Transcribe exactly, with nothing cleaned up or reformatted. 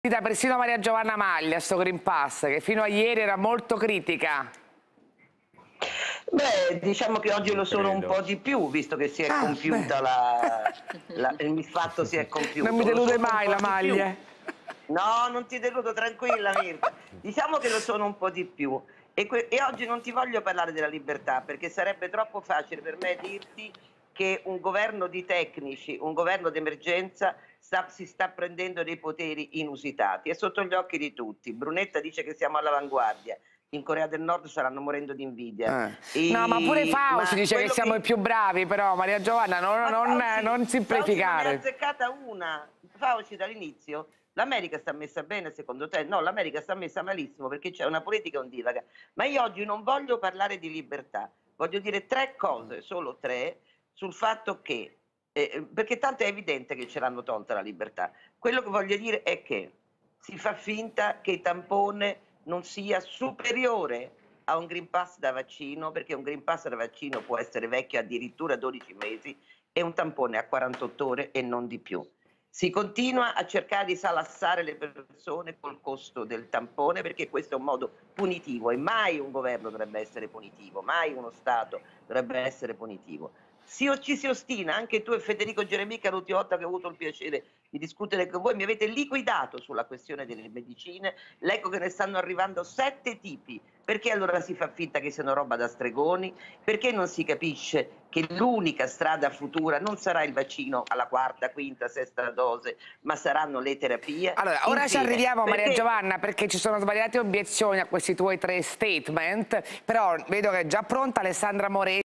Persino Maria Giovanna Maglia, sto Green Pass, che fino a ieri era molto critica. Beh, diciamo che oggi lo sono un po' di più, visto che si è ah, compiuta la, la, il fatto si è compiuto. Non mi delude mai la Maglia. No, non ti deludo, tranquilla Mirta. Diciamo che lo sono un po' di più. E, e oggi non ti voglio parlare della libertà, perché sarebbe troppo facile per me dirti che un governo di tecnici, un governo d'emergenza sta, si sta prendendo dei poteri inusitati. È sotto gli occhi di tutti. Brunetta dice che siamo all'avanguardia. In Corea del Nord staranno morendo di invidia. Eh. E... No, ma pure Fauci dice che siamo che... i più bravi, però Maria Giovanna non, non, Fauci, non semplificare. Fauci non ne ha azzeccata una. Fauci dall'inizio. L'America sta messa bene secondo te? No, l'America sta messa malissimo perché c'è una politica ondivaga. Ma io oggi non voglio parlare di libertà, voglio dire tre cose, solo tre, sul fatto che, eh, perché tanto è evidente che ce l'hanno tolta la libertà. Quello che voglio dire è che si fa finta che il tampone non sia superiore a un Green Pass da vaccino, perché un Green Pass da vaccino può essere vecchio addirittura dodici mesi e un tampone a quarantotto ore e non di più. Si continua a cercare di salassare le persone col costo del tampone, perché questo è un modo punitivo e mai un governo dovrebbe essere punitivo, mai uno Stato dovrebbe essere punitivo. Si, ci si ostina, anche tu e Federico Geremica l'ultima volta che ho avuto il piacere di discutere con voi mi avete liquidato sulla questione delle medicine, leggo che ne stanno arrivando sette tipi. Perché allora si fa finta che siano roba da stregoni? Perché non si capisce che l'unica strada futura non sarà il vaccino alla quarta, quinta, sesta dose, ma saranno le terapie? Allora, ora Infine, ci arriviamo, perché... Maria Giovanna, perché ci sono svariate obiezioni a questi tuoi tre statement, però vedo che è già pronta Alessandra Moretti.